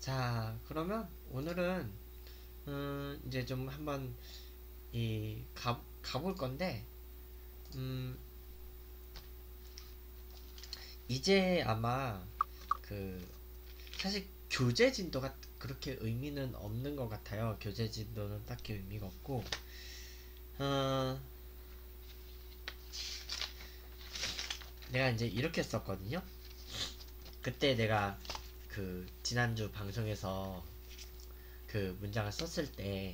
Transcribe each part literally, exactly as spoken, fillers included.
자, 그러면 오늘은 음, 이제 좀 한번 이 가, 가볼 건데 음, 이제 아마 그 사실 교재 진도가 그렇게 의미는 없는 것 같아요. 교재 진도는 딱히 의미가 없고 어, 내가 이제 이렇게 썼거든요. 그때 내가 그 지난주 방송에서 그 문장을 썼을 때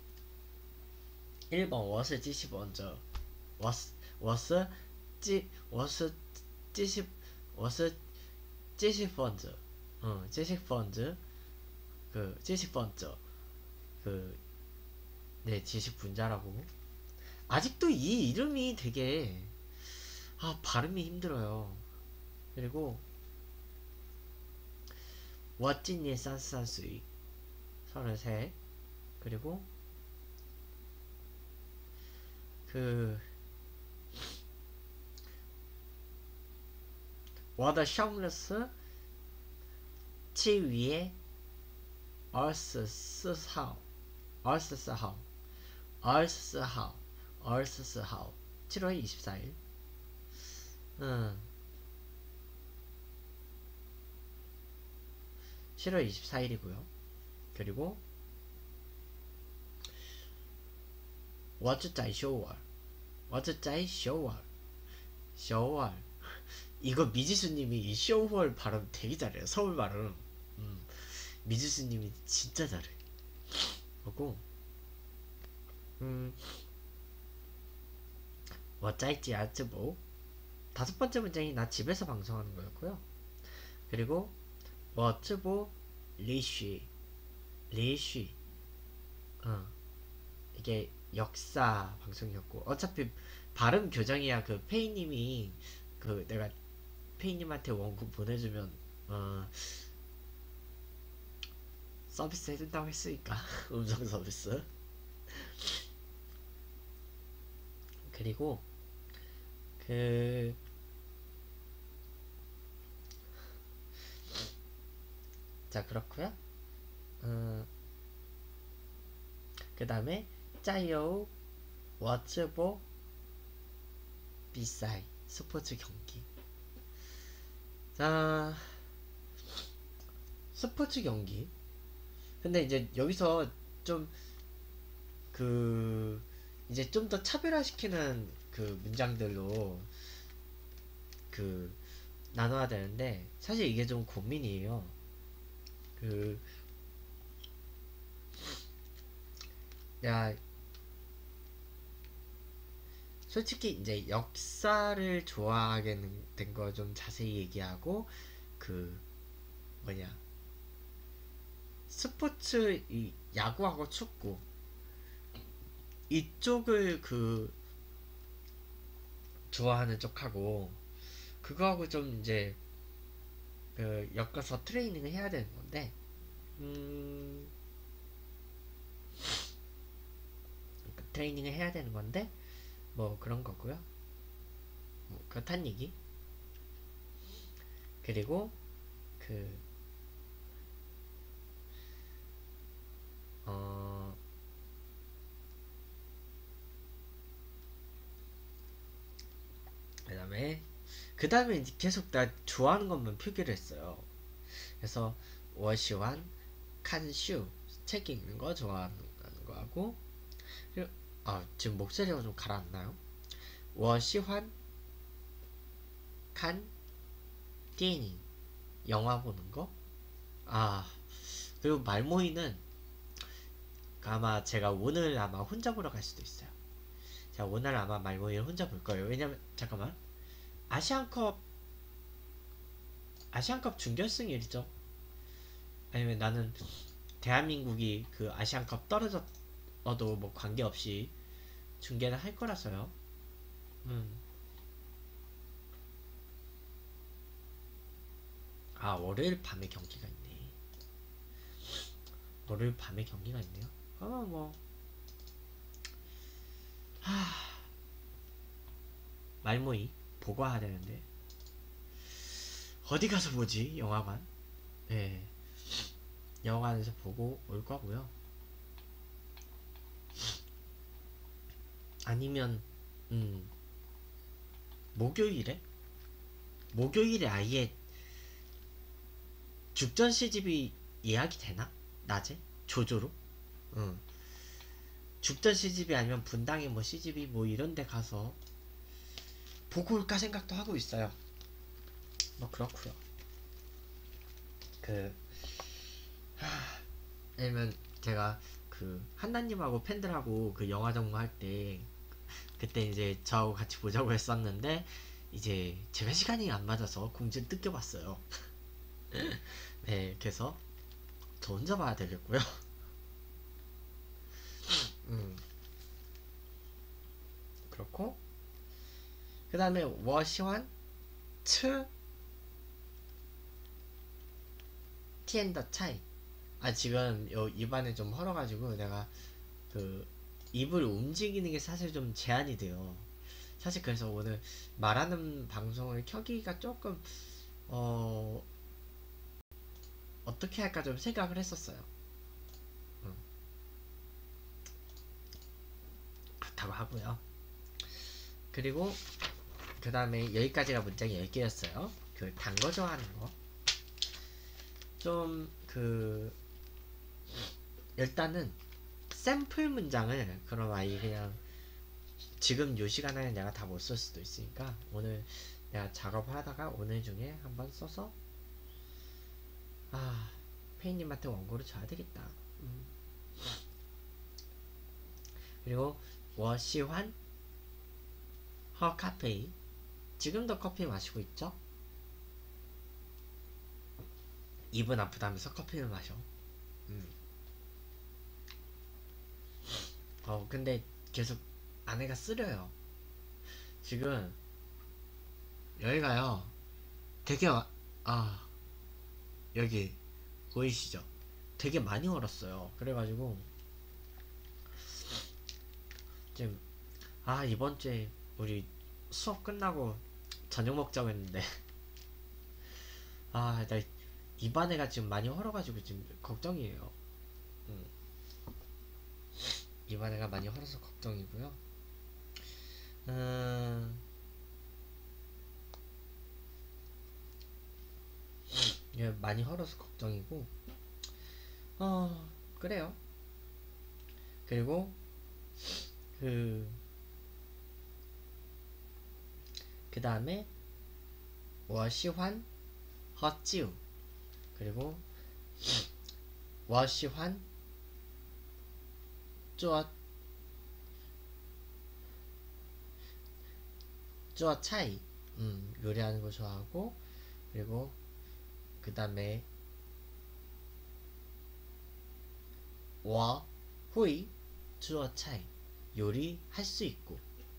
일 번 워스 찌십 먼저 워스 워스 찌 워스 찌십 워스 찌십 번째 어 찌십 번째 그 찌십 번째 그 네 지식 분자라고. 아직도 이 이름이 되게 아 발음이 힘들어요. 그리고 워찐이 산산수이 서른세. 그리고 그 워더 샹르스 치 위에 얼스 스하오 얼스 스하오 얼스 스하오 얼스 스하오 칠월 이십사일. 음 칠월 이십사일이고요. 그리고 워즈짜이 쇼월 워즈짜이 쇼월 쇼월. 이거 미지수님이 이 쇼월 발음 되게 잘해요. 서울 발음. 음, 미지수님이 진짜 잘해. 그리고 음, 워짜이지 아츠보 다섯 번째 문장이 나 집에서 방송하는 거였고요. 그리고 워츠보 리쉬 리쉬 어, 이게 역사 방송이었고 어차피 발음 교정이야. 그 페이님이 그 내가 페이님한테 원고 보내주면 어, 서비스 해준다고 했으니까 음성 서비스. 그리고 그 자 그렇고요. 어, 그 다음에 짜요 워츠보 비사이 스포츠 경기. 자 스포츠 경기. 근데 이제 여기서 좀 그 이제 좀 더 차별화시키는 그 문장들로 그 나눠야 되는데 사실 이게 좀 고민이에요. 그 야 솔직히 이제 역사를 좋아하게 된 거 좀 자세히 얘기하고 그 뭐냐 스포츠 이 야구하고 축구 이쪽을 그 좋아하는 쪽하고 그거하고 좀 이제 그 엮어서 트레이닝을 해야 되는 건데 음 그 트레이닝을 해야 되는 건데 뭐 그런 거고요. 뭐 그렇단 얘기. 그리고 그 어, 그 다음에 그 다음에 계속 나 좋아하는 것만 표기를 했어요. 그래서 워시완 칸슈 책 읽는 거 좋아하는 거 하고 그리고 아 지금 목소리가 좀 가라앉나요? 워시환 칸 띠닝 영화 보는 거. 아 그리고 말모이는 아마 제가 오늘 아마 혼자 보러 갈 수도 있어요. 제가 오늘 아마 말모이를 혼자 볼 거예요. 왜냐면 잠깐만 아시안컵 아시안컵 준결승일이죠. 아니면 나는 대한민국이 그 아시안컵 떨어졌어도 뭐 관계없이 중계는 할 거라서요. 음. 아 월요일 밤에 경기가 있네. 월요일 밤에 경기가 있네요. 아뭐 말모이 보고 와야 되는데 어디 가서 보지 영화관. 네. 영화관에서 보고 올 거고요. 아니면 음 목요일에 목요일에 아예 죽전 씨집이 예약이 되나? 낮에? 조조로? 응. 죽전 씨집이 아니면 분당에 뭐 씨집이 뭐 이런데 가서 보고 올까 생각도 하고 있어요. 뭐 그렇고요. 그 아니면 제가 그 한나님하고 팬들하고 그 영화 정모 할 때 그때 이제 저하고 같이 보자고 했었는데 이제 제가 시간이 안 맞아서 공지를 뜯겨봤어요. 네, 그래서 저 혼자 봐야 되겠고요. 음, 그렇고 그 다음에 워시환 츠 티엔더 차이. 아 지금 요 입안에 좀 헐어가지고 내가 그 입을 움직이는 게 사실 좀 제한이 돼요. 사실 그래서 오늘 말하는 방송을 켜기가 조금 어 어떻게 할까 좀 생각을 했었어요. 음, 그렇다고 하고요. 그리고 그 다음에 여기까지가 문장이 열 개였어요. 그 단 거 좋아하는 거. 좀 그 일단은 샘플 문장을 그럼 아예 그냥 지금 요 시간에는 내가 다 못 쓸 수도 있으니까 오늘 내가 작업을 하다가 오늘 중에 한번 써서 아 페이님한테 원고를 줘야 되겠다. 음. 그리고 워시환 허 카페 지금도 커피 마시고 있죠? 입은 아프다면서 커피를 마셔. 음. 어 근데 계속 아내가 쓰려요. 지금 여기가요. 되게 와- 아 여기 보이시죠? 되게 많이 얼었어요. 그래가지고 지금 아 이번 주에 우리 수업 끝나고 저녁 먹자고 했는데 아 나 입안에가 지금 많이 얼어가지고 지금 걱정이에요. 음, 입안에가 많이 얼어서 걱정이고요. 음, 예, 많이 얼어서 걱정이고 어 그래요. 그리고 그 그 다음에 워시환 허찌우 그리고 워시환 쪼어 쪼어 차이 음, 요리하는 거 좋아하고 그리고 그 다음에 워 후이 주어 차이 요리 할 수 있고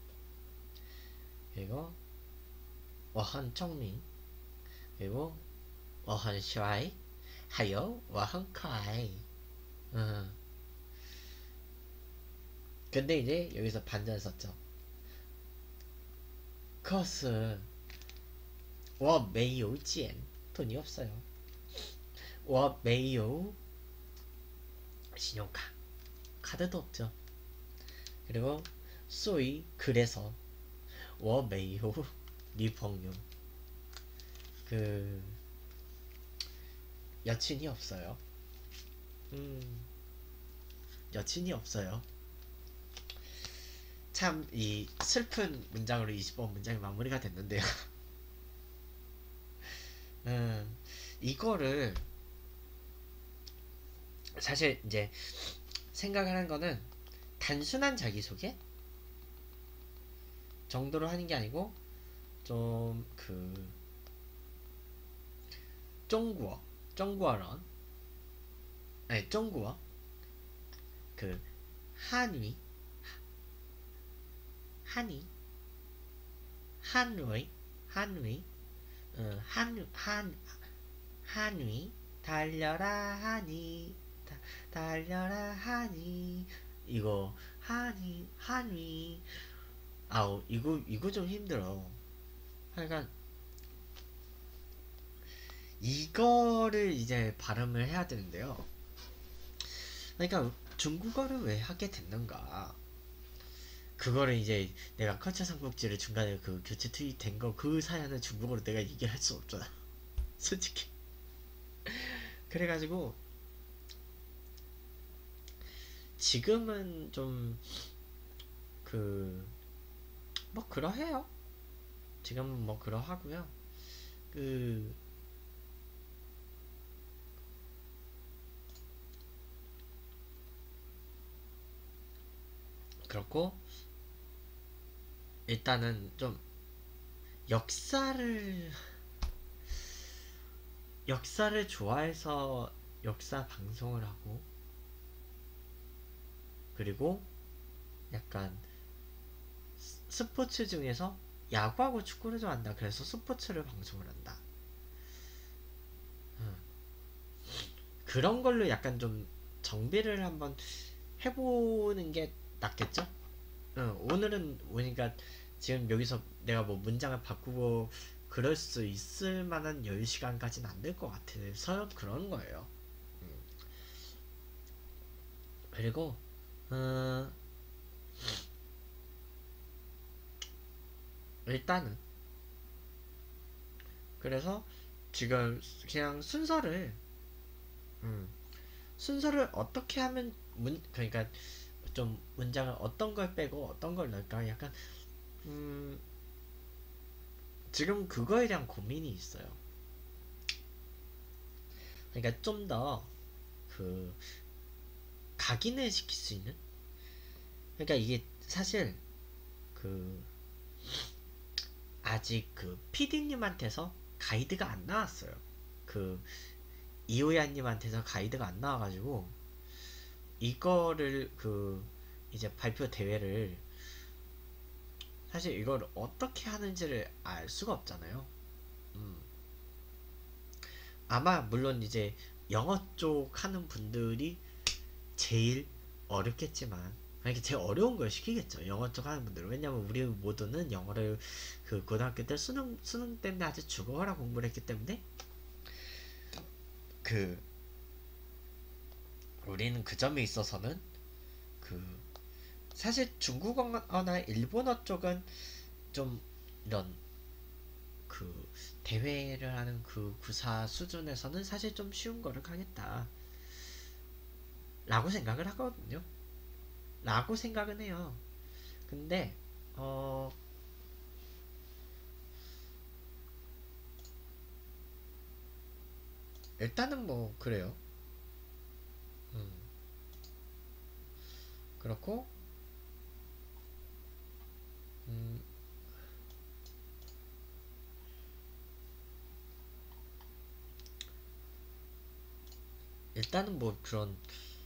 그리고 워한 청민 그리고 워한 슈아이 하여 워한 카이 음. 근데 이제 여기서 반전 썼죠. 커스 워 메이오 찌엔 돈이 없어요. 워 메이오 신용카 카드도 없죠. 그리고 소이 그래서 워 메이오 리펑용 그 여친이 없어요. 음 여친이 없어요. 참 이 슬픈 문장으로 이십 번 문장이 마무리가 됐는데요. 음 이거를 사실 이제 생각을 한 거는 단순한 자기소개 정도로 하는 게 아니고 좀 그中国 中国런 아니 中国 그 한위 한이 한위 한위 어, 한, 한, 한위 달려라 하니 다, 달려라 하니 이거 하니 한위 아우 이거 이거 좀 힘들어. 하여간 이거를 이제 발음을 해야 되는데요. 그러니까 중국어를 왜 하게 됐는가? 그거를 이제 내가 컬처 삼국지를 중간에 그 교체 투입된 거 그 사연은 중국어로 내가 얘기를 할 수 없잖아. 솔직히. 그래가지고 지금은 좀 그 뭐 그러해요. 지금은 뭐 그러하고요. 그 그렇고 일단은 좀 역사를 역사를 좋아해서 역사 방송을 하고 그리고 약간 스포츠 중에서 야구하고 축구를 좋아한다. 그래서 스포츠를 방송을 한다. 음. 그런 걸로 약간 좀 정비를 한번 해보는 게 낫겠죠? 응, 오늘은 오니까 지금 여기서 내가 뭐 문장을 바꾸고 그럴 수 있을 만한 여유 시간까지는 안 될 것 같아서 그런 거예요. 음. 그리고 어, 일단은 그래서 지금 그냥 순서를 음, 순서를 어떻게 하면 문 그러니까 좀 문장을 어떤 걸 빼고 어떤 걸 넣을까 약간 음, 지금 그거에 대한 고민이 있어요. 그러니까 좀 더 그 각인을 시킬 수 있는 그러니까 이게 사실 그 아직 그 피디님한테서 가이드가 안 나왔어요. 그 이호야님한테서 가이드가 안 나와가지고 이거를 그 이제 발표 대회를 사실 이걸 어떻게 하는지를 알 수가 없잖아요. 음. 아마 물론 이제 영어 쪽 하는 분들이 제일 어렵겠지만 이게 제일 어려운 걸 시키겠죠. 영어 쪽 하는 분들은. 왜냐면 우리 모두는 영어를 그 고등학교 때 수능 수능 때문에 아주 죽어라 공부를 했기 때문에 그 우리는 그 점에 있어서는 그 사실 중국어나 일본어 쪽은 좀 이런 그 대회를 하는 그 구사 수준에서는 사실 좀 쉬운 거를 가겠다 라고 생각을 하거든요. 라고 생각은 해요. 근데 어 일단은 뭐 그래요. 음, 그렇고 음, 일단은 뭐 그런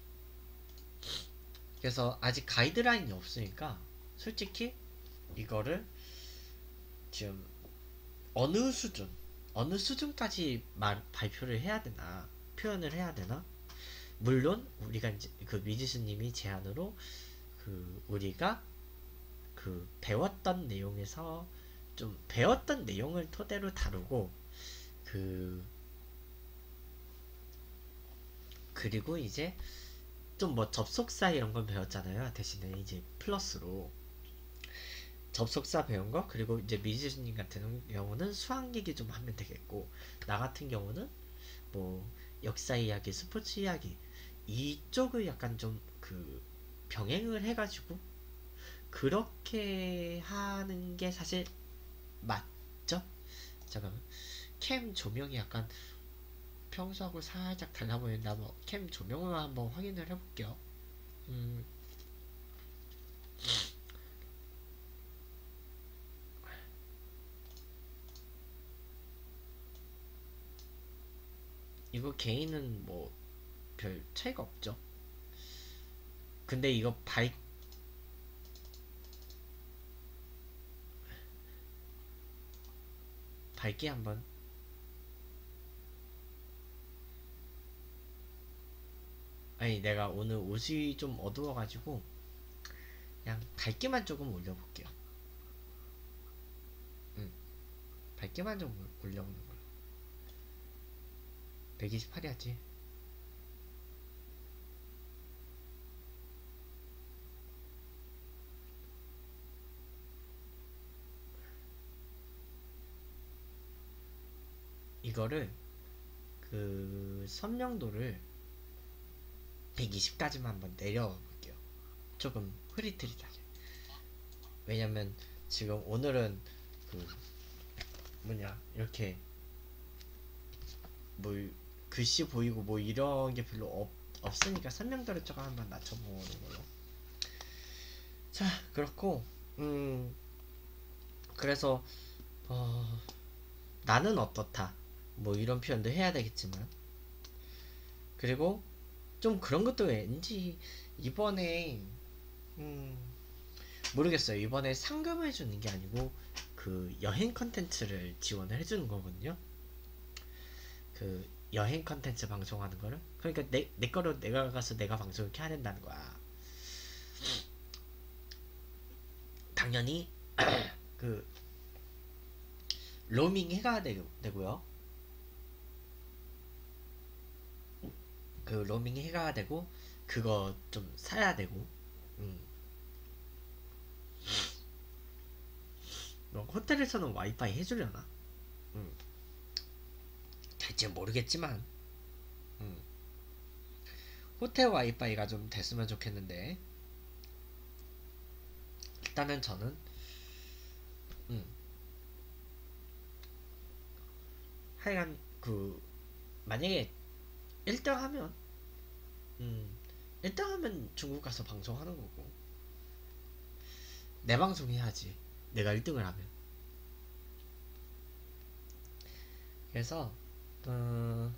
그래서 아직 가이드라인이 없으니까 솔직히 이거를 지금 어느 수준 어느 수준까지 말, 발표를 해야 되나 표현을 해야 되나 물론 우리가 이제 그 미지수님이 제안으로 그 우리가 그 배웠던 내용에서 좀 배웠던 내용을 토대로 다루고 그 그리고 이제 좀 뭐 접속사 이런 건 배웠잖아요. 대신에 이제 플러스로 접속사 배운 거 그리고 이제 미지수님 같은 경우는 수학 얘기 좀 하면 되겠고 나 같은 경우는 뭐 역사 이야기, 스포츠 이야기 이쪽을 약간 좀 그 병행을 해가지고 그렇게 하는 게 사실 맞죠? 잠깐만 캠 조명이 약간 평소하고 살짝 달라 보이는데 한번 캠 조명을 한번 확인을 해볼게요. 음, 이거 개인은 뭐 별 차이가 없죠. 근데 이거 밝 밝게 한번 아니 내가 오늘 옷이 좀 어두워가지고 그냥 밝게만 조금 올려볼게요. 음, 밝게만 좀 올려보는 걸로. 백이십팔이었지. 이거를 그 선명도를 백이십까지만 한번 내려볼게요. 조금 흐릿흐릿하게. 왜냐면 지금 오늘은 그 뭐냐 이렇게 뭐 글씨 보이고 뭐 이런 게 별로 없, 없으니까 선명도를 조금 한번 낮춰보는 걸로. 자, 그렇고 음 그래서 어 나는 어떻다 뭐 이런 표현도 해야 되겠지만, 그리고 좀 그런 것도 왠지 이번에 음 모르겠어요. 이번에 상금을 주는 게 아니고 그 여행 컨텐츠를 지원을 해주는 거거든요. 그 여행 컨텐츠 방송하는 거를. 그러니까 내, 내 거로 내가 가서 내가 방송을 켜야 된다는 거야. 당연히 그 로밍 해가 되, 되고요. 그 로밍 해가 되고 그거 좀 사야 되고. 음. 뭐 호텔에서는 와이파이 해주려나? 음. 될지 모르겠지만 음. 호텔 와이파이가 좀 됐으면 좋겠는데, 일단은 저는 음. 하여간 그 만약에 일 등 하면 음. 일 등 하면 중국 가서 방송하는 거고, 내 방송 해야지 내가 일 등을 하면. 그래서 어,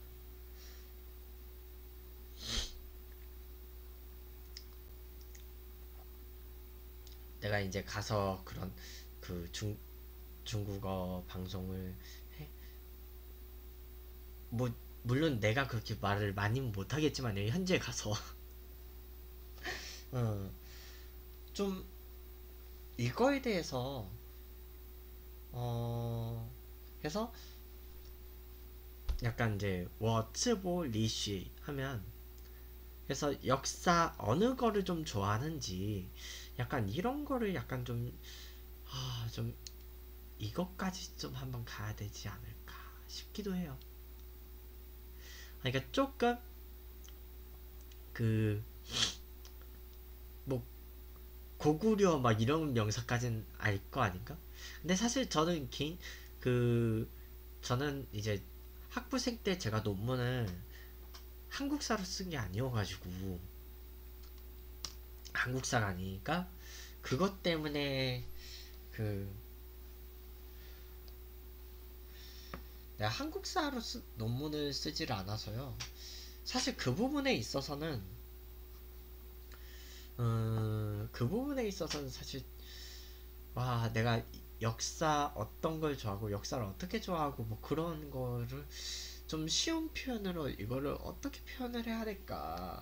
내가 이제 가서 그런 그 중, 중국어 방송을 해. 뭐 물론 내가 그렇게 말을 많이 못하겠지만 현지에 가서 어, 좀 이거에 대해서 어 해서 약간 이제 워츠보 리쉬 하면, 그래서 역사 어느 거를 좀 좋아하는지 약간 이런 거를 약간 좀 아, 좀 이것까지 좀 한번 가야 되지 않을까 싶기도 해요. 그러니까 조금 그 뭐 고구려 막 이런 명사까지는 알 거 아닌가? 근데 사실 저는 개인 그 저는 이제 학부생 때 제가 논문을 한국사로 쓴 게 아니어가지고, 한국사가 아니니까 그것 때문에 그 내가 한국사로 쓰, 논문을 쓰지를 않아서요. 사실 그 부분에 있어서는 음, 그 부분에 있어서는 사실 와 내가 역사 어떤 걸 좋아하고 역사를 어떻게 좋아하고 뭐 그런 거를 좀 쉬운 표현으로 이거를 어떻게 표현을 해야 될까.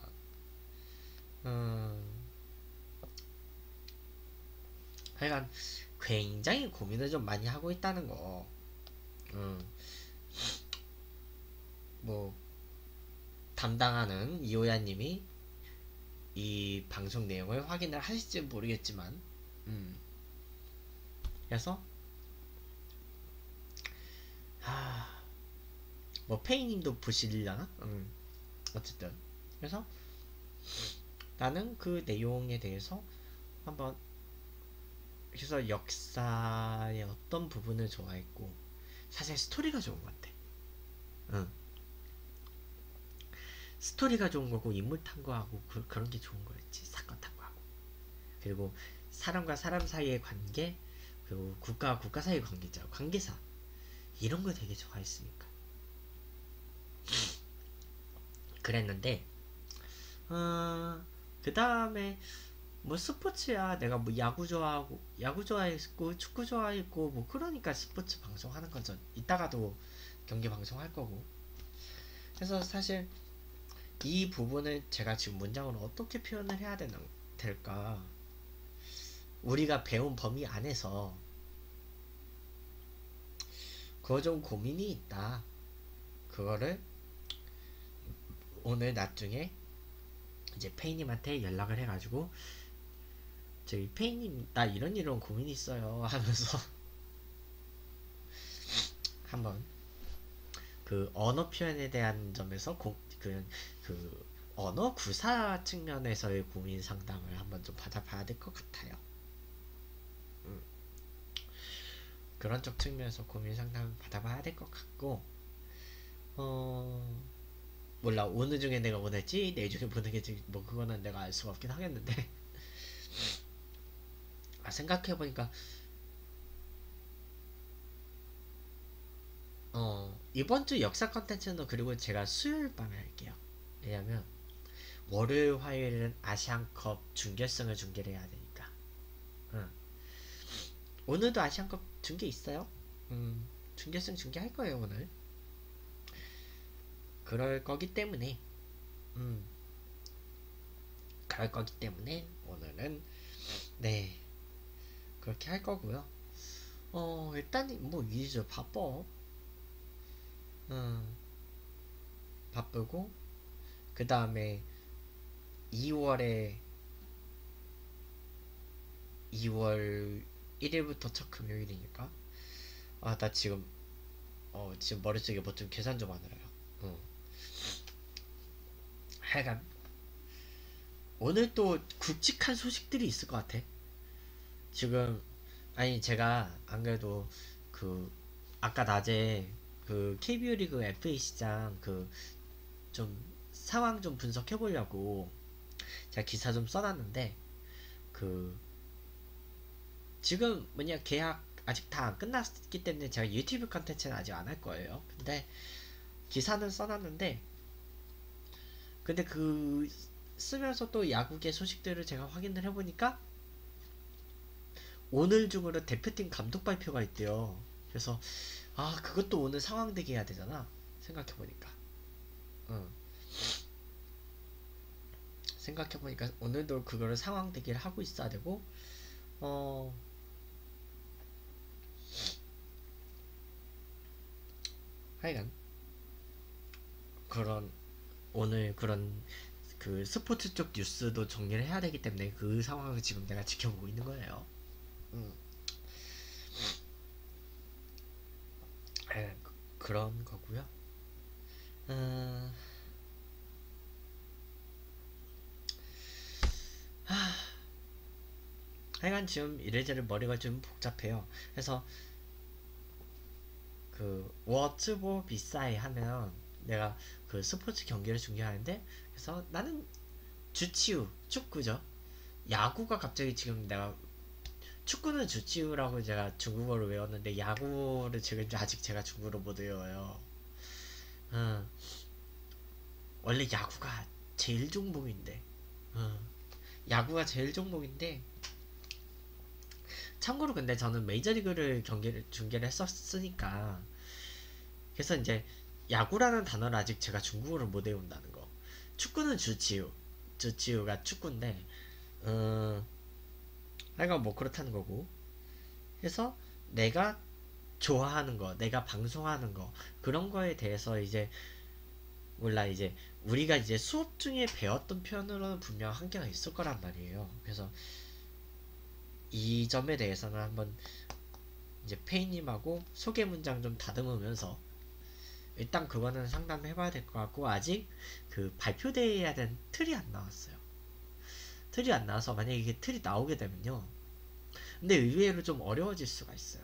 음, 하여간 굉장히 고민을 좀 많이 하고 있다는 거. 음, 뭐 담당하는 이호야님이 이 방송 내용을 확인을 하실지 모르겠지만, 음, 그래서 하, 뭐 페이님도 보시려나? 음, 어쨌든 그래서 나는 그 내용에 대해서 한번, 그래서 역사의 어떤 부분을 좋아했고 사실 스토리가 좋은 것 같아. 응. 스토리가 좋은 거고 인물 탐구하고 그, 그런 게 좋은 거였지. 사건 탐구하고 그리고 사람과 사람 사이의 관계, 그리고 국가와 국가 사이의 관계자 관계사 이런 거 되게 좋아했으니까 그랬는데 어, 그 다음에 뭐 스포츠야 내가 뭐 야구 좋아하고 야구 좋아했고 축구 좋아했고 뭐 그러니까 스포츠 방송하는 거죠. 이따가도 경기 방송할 거고. 그래서 사실 이 부분을 제가 지금 문장으로 어떻게 표현을 해야 되는, 될까, 우리가 배운 범위 안에서 그거 좀 고민이 있다. 그거를 오늘 나중에 이제 페이님한테 연락을 해가지고 저희 페이님 나 이런 이런 고민이 있어요 하면서 한번 그 언어 표현에 대한 점에서 고, 그, 그 언어 구사 측면에서의 고민 상담을 한번 좀 받아봐야 될 것 같아요. 음, 그런 쪽 측면에서 고민 상담을 받아봐야 될 것 같고 어 몰라 어느 중에 내가 원했지 내중에 보내겠지 뭐 그거는 내가 알 수가 없긴 하겠는데 아, 생각해보니까 어 이번 주 역사 컨텐츠는 그리고 제가 수요일 밤에 할게요. 왜냐면 월요일 화요일은 아시안컵 준결승을 중계를 해야 되니까. 응. 오늘도 아시안컵 중계 있어요. 음 준결승 중계할 거예요 오늘. 그럴 거기 때문에 음 그럴 거기 때문에 오늘은 네 그렇게 할 거고요. 어 일단 뭐 이제 바빠. 음 바쁘고 그 다음에 이월에 이월 일 일부터 첫 금요일이니까 아 나 지금 어 지금 머릿속에 뭐 좀 계산 좀 하느라요. 어. 하여간 오늘 또 굵직한 소식들이 있을 것 같아. 지금 아니 제가 안 그래도 그 아까 낮에 그 케이비오 리그 에프에이 시장 그 좀 상황 좀 분석해 보려고 제가 기사 좀 써놨는데 그 지금 뭐냐 계약 아직 다 안 끝났기 때문에 제가 유튜브 컨텐츠는 아직 안 할 거예요. 근데 기사는 써놨는데 근데 그 쓰면서 또 야구계 소식들을 제가 확인을 해보니까 오늘 중으로 대표팀 감독 발표가 있대요. 그래서 아 그것도 오늘 상황 대기 해야 되잖아. 생각해보니까 응. 생각해보니까 오늘도 그거를 상황 대기를 하고 있어야 되고 어 하여간 그런 오늘 그런 그 스포츠 쪽 뉴스도 정리를 해야 되기 때문에 그 상황을 지금 내가 지켜보고 있는 거예요. 음, 에, 그- 그런 거고요. 음, 하여간 지금 이래저래 머리가 좀 복잡해요. 그래서 그 워츠보 비싸이 하면 내가 그 스포츠 경기를 중계하는데 그래서 나는 주치우 축구죠. 야구가 갑자기 지금 내가 축구는 주치우라고 제가 중국어를 외웠는데 야구를 지금 아직 제가 중국어로 못 외워요. 어, 원래 야구가 제일 종목인데 어, 야구가 제일 종목인데 참고로 근데 저는 메이저리그를 경기를 중계를 했었으니까 그래서 이제 야구라는 단어를 아직 제가 중국어를 못 외운다는 거. 축구는 주치우 주치우가 축구인데 어, 하여간 뭐 그렇다는 거고 그래서 내가 좋아하는 거 내가 방송하는 거 그런 거에 대해서 이제 몰라 이제 우리가 이제 수업 중에 배웠던 표현으로는 분명 한계가 있을 거란 말이에요. 그래서 이 점에 대해서는 한번 이제 페이님하고 소개 문장 좀 다듬으면서 일단 그거는 상담해봐야 될 것 같고 아직 그 발표돼야 된 틀이 안 나왔어요. 틀이 안 나와서 만약에 이게 틀이 나오게 되면요. 근데 의외로 좀 어려워질 수가 있어요.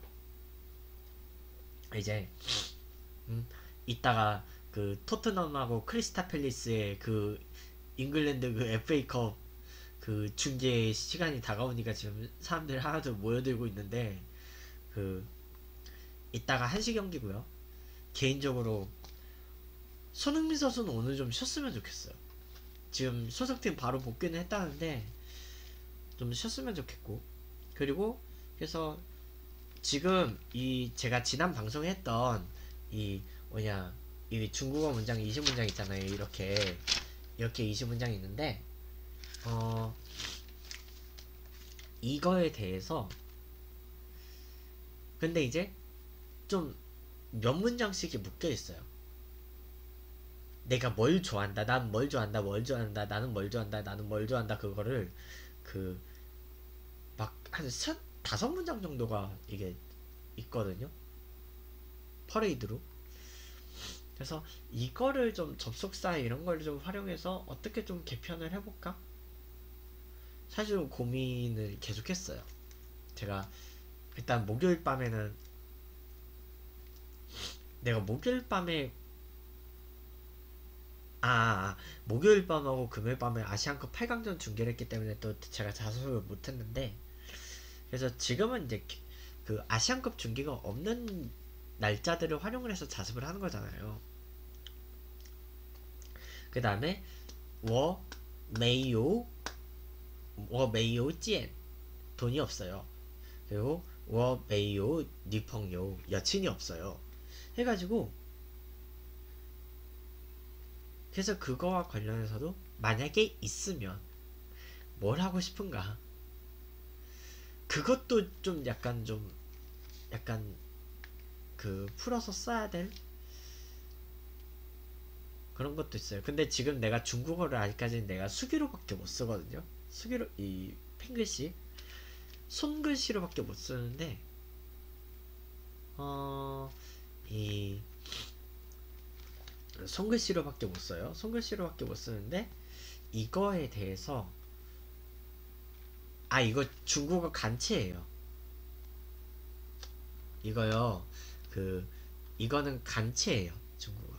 이제 음, 이따가 그 토트넘하고 크리스타 팰리스의 그 잉글랜드 그 에프에이컵 그 중계 시간이 다가오니까 지금 사람들 하나둘 모여들고 있는데 그 이따가 한 시 경기고요. 개인적으로 손흥민 선수는 오늘 좀 쉬었으면 좋겠어요. 지금 소속팀 바로 복귀는 했다는데 좀 쉬었으면 좋겠고 그리고 그래서 지금 이 제가 지난 방송에 했던 이 뭐냐 이 중국어 문장 이십 문장 있잖아요. 이렇게 이렇게 이십 문장이 있는데 어 이거에 대해서 근데 이제 좀 몇 문장씩이 묶여 있어요. 내가 뭘 좋아한다, 난 뭘 좋아한다, 뭘 좋아한다, 나는 뭘 좋아한다, 나는 뭘 좋아한다, 그거를 그 막 한 다섯 문장 정도가 이게 있거든요. 퍼레이드로. 그래서 이거를 좀 접속사 이런 걸 좀 활용해서 어떻게 좀 개편을 해볼까? 사실 좀 고민을 계속했어요. 제가 일단 목요일 밤에는 내가 목요일 밤에 아, 아 목요일 밤하고 금요일 밤에 아시안컵 팔 강전 중계를 했기 때문에 또 제가 자습을 못했는데, 그래서 지금은 이제 그 아시안컵 중계가 없는 날짜들을 활용을 해서 자습을 하는 거잖아요. 그 다음에 워 메이오 워 메이오 찌엔 돈이 없어요. 그리고 워 메이오 니펑요 여친이 없어요. 해가지고 그래서 그거와 관련해서도 만약에 있으면 뭘 하고 싶은가, 그것도 좀 약간 좀 약간 그 풀어서 써야 될 그런 것도 있어요. 근데 지금 내가 중국어를 아직까지는 내가 수기로밖에 못 쓰거든요. 수기로 이 펜글씨 손글씨로밖에 못 쓰는데 어이 손글씨로밖에 못 써요. 손글씨로밖에 못 쓰는데 이거에 대해서 아 이거 중국어 간체예요. 이거요. 그 이거는 간체예요. 중국어.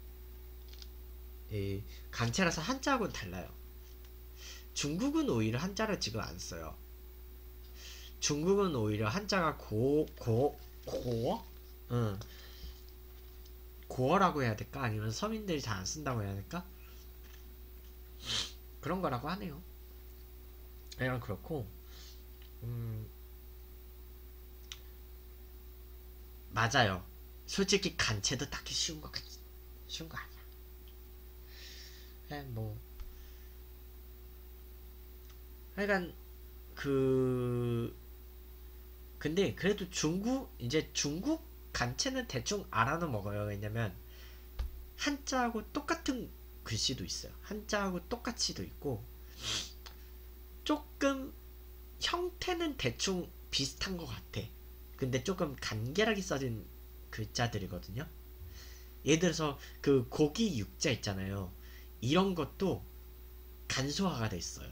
이 간체라서 한자하고는 달라요. 중국은 오히려 한자를 지금 안 써요. 중국은 오히려 한자가 고, 고, 고어? 응. 고어라고 해야 될까? 아니면 서민들이 잘 안 쓴다고 해야 될까? 그런 거라고 하네요. 그냥 그렇고, 음, 맞아요. 솔직히 간체도 딱히 쉬운 거, 쉬운 거 아니야. 그냥 뭐, 하여간, 그, 근데 그래도 중국, 이제 중국 간체는 대충 알아는 먹어요. 왜냐면, 한자하고 똑같은 글씨도 있어요. 한자하고 똑같이도 있고, 조금 형태는 대충 비슷한 것 같아. 근데 조금 간결하게 써진 글자들이거든요. 예를 들어서 그 고기 육자 있잖아요. 이런 것도 간소화가 돼 있어요.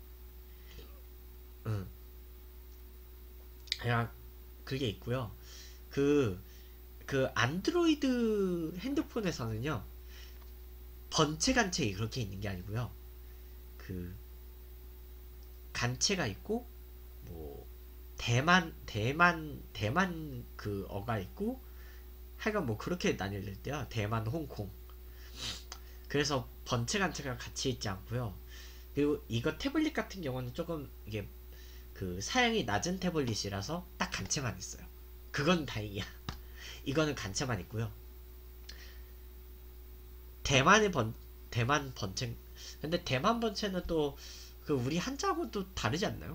응. 그냥 그게 있고요. 그, 그 안드로이드 핸드폰에서는요. 번체 간체 그렇게 있는 게 아니고요. 그 간체가 있고 뭐 대만 대만 대만 그 어가 있고 하여간 뭐 그렇게 나뉘어있대요. 대만 홍콩. 그래서 번체 간체가 같이 있지 않고요. 그리고 이거 태블릿 같은 경우는 조금 이게 그 사양이 낮은 태블릿이라서 딱 간체만 있어요. 그건 다행이야. 이거는 간체만 있고요. 대만의 번 대만 번체, 근데 대만 번체는 또 그 우리 한자하고 또 다르지 않나요?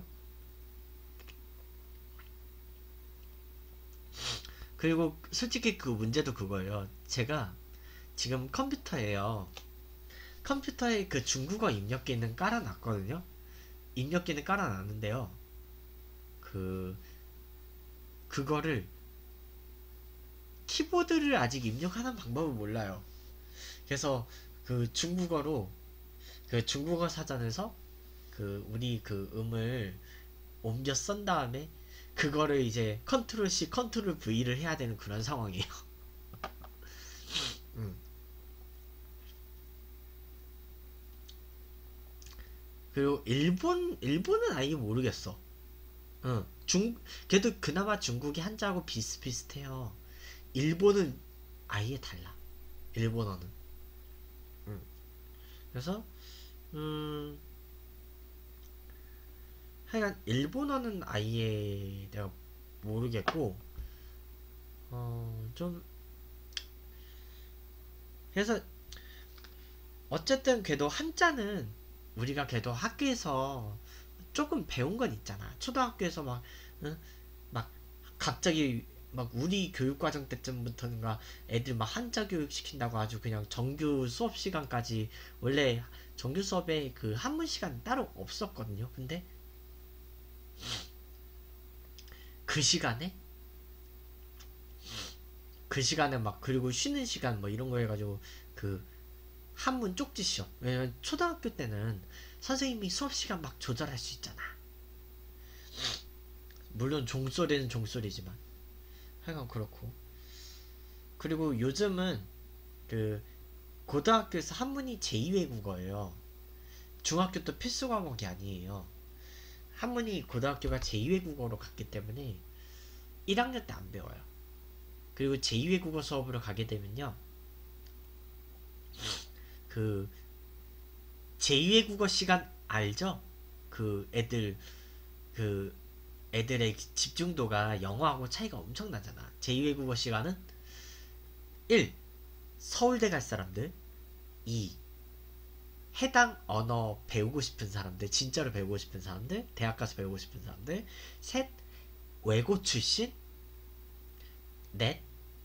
그리고 솔직히 그 문제도 그거예요. 제가 지금 컴퓨터에요. 컴퓨터에 그 중국어 입력기는 깔아놨거든요. 입력기는 깔아놨는데요. 그 그거를 키보드를 아직 입력하는 방법을 몰라요. 그래서 그 중국어로 그 중국어 사전에서 그 우리 그 음을 옮겨 쓴 다음에 그거를 이제 컨트롤 C, 컨트롤 V를 해야 되는 그런 상황이에요. 음. 그리고 일본 일본은 아예 모르겠어. 응. 중 그래도 그나마 중국이 한자하고 비슷비슷해요. 일본은 아예 달라. 일본어는. 응. 그래서 음 하여간 일본어는 아예 내가 모르겠고 어좀 그래서 어쨌든 그래도 한자는 우리가 그래도 학교에서 조금 배운 건 있잖아. 초등학교에서 막, 응? 막 갑자기 막 우리 교육과정 때쯤부터는가 애들 막 한자 교육 시킨다고 아주 그냥 정규 수업 시간까지, 원래 정규 수업에 그 한문 시간 따로 없었거든요. 근데 그 시간에 그 시간에 막, 그리고 쉬는 시간 뭐 이런 거 해가지고 그 한문 쪽지 시험. 왜냐면 초등학교 때는 선생님이 수업 시간 막 조절할 수 있잖아. 물론 종소리는 종소리지만 하여간 그렇고. 그리고 요즘은 그 고등학교에서 한문이 제이 외국어예요. 중학교 때 필수 과목이 아니에요. 한문이 고등학교가 제이 외국어로 갔기 때문에 일 학년 때 안 배워요. 그리고 제이 외국어 수업으로 가게 되면요, 그 제이 외국어 시간 알죠? 그 애들 그 애들의 집중도가 영어하고 차이가 엄청 나잖아. 제이 외국어 시간은 일. 서울대 갈 사람들. 이. 해당 언어 배우고 싶은 사람들, 진짜로 배우고 싶은 사람들, 대학 가서 배우고 싶은 사람들. 셋. 외고 출신. 넷.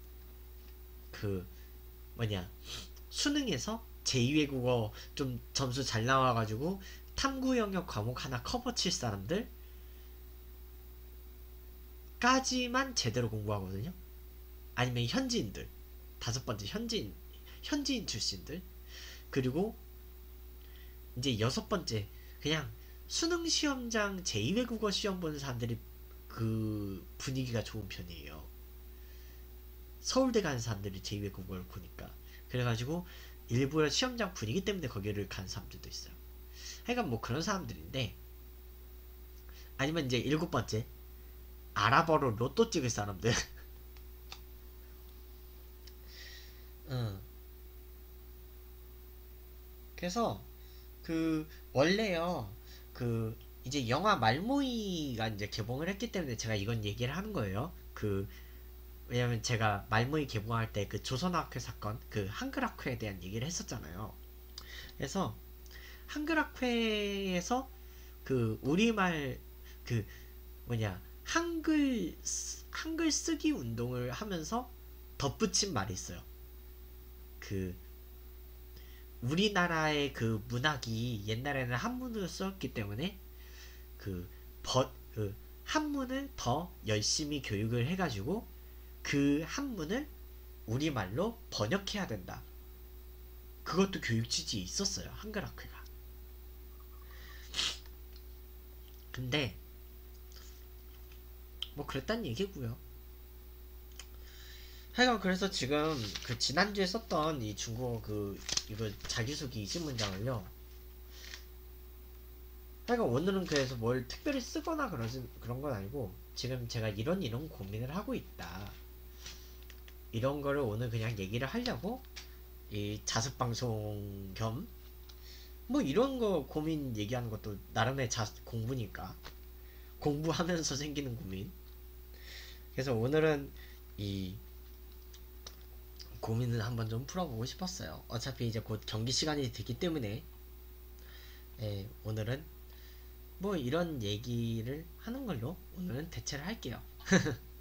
그 뭐냐, 수능에서 제이 외국어 좀 점수 잘 나와가지고 탐구 영역 과목 하나 커버 칠 사람들 까지만 제대로 공부하거든요. 아니면 현지인들, 다섯 번째 현지인 현지인 출신들. 그리고 이제 여섯 번째, 그냥 수능 시험장 제이 외국어 시험 보는 사람들이 그 분위기가 좋은 편이에요. 서울대 가는 사람들이 제이 외국어를 보니까. 그래가지고 일부러 시험장 분위기 때문에 거기를 가는 사람들도 있어요. 하여간 뭐 그런 사람들인데, 아니면 이제 일곱 번째, 아랍어로 로또 찍을 사람들. 응. 그래서 그 원래요, 그 이제 영화 말모이가 이제 개봉을 했기 때문에 제가 이건 얘기를 하는 거예요. 그 왜냐면 제가 말모이 개봉할 때 그 조선학회 사건, 그 한글학회에 대한 얘기를 했었잖아요. 그래서 한글학회에서 그 우리말, 그 뭐냐, 한글 한글 쓰기 운동을 하면서 덧붙인 말이 있어요. 그 우리나라의 그 문학이 옛날에는 한문으로 쓰였기 때문에 그, 버, 그 한문을 더 열심히 교육을 해가지고 그 한문을 우리말로 번역해야 된다. 그것도 교육 취지에 있었어요, 한글학회가. 근데 뭐 그랬단 얘기고요. 하여간 그래서 지금 그 지난주에 썼던 이 중국어 그 이거 자기소개 이십 문장을요, 하여간 오늘은 그래서 뭘 특별히 쓰거나 그러진 그런 건 아니고, 지금 제가 이런 이런 고민을 하고 있다, 이런 거를 오늘 그냥 얘기를 하려고 이 자습 방송 겸 뭐 이런 거 고민 얘기하는 것도 나름의 자 공부니까, 공부하면서 생기는 고민. 그래서 오늘은 이 고민을 한번 좀 풀어보고 싶었어요. 어차피 이제 곧 경기 시간이 되기 때문에, 예, 오늘은 뭐 이런 얘기를 하는 걸로 오늘은 대체를 할게요.